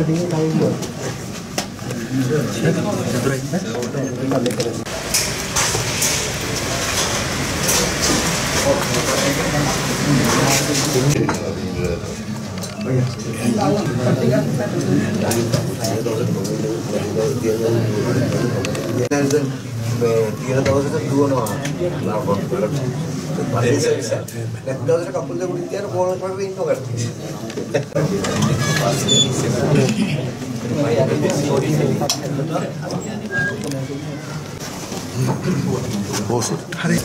තියෙන දවසට දුවනවා ලාභම් වලට. පරිසරස. නැත්නම් දවසට කකුල් දෙක උඩින් තියන කෝල් කරගෙන ඉන්නවා කට්ටිය. බොස් හරි.